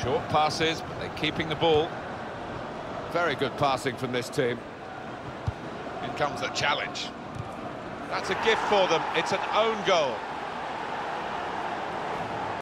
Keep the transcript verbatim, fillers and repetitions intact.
Short passes, but they're keeping the ball. Very good passing from this team. In comes the challenge. That's a gift for them. It's an own goal.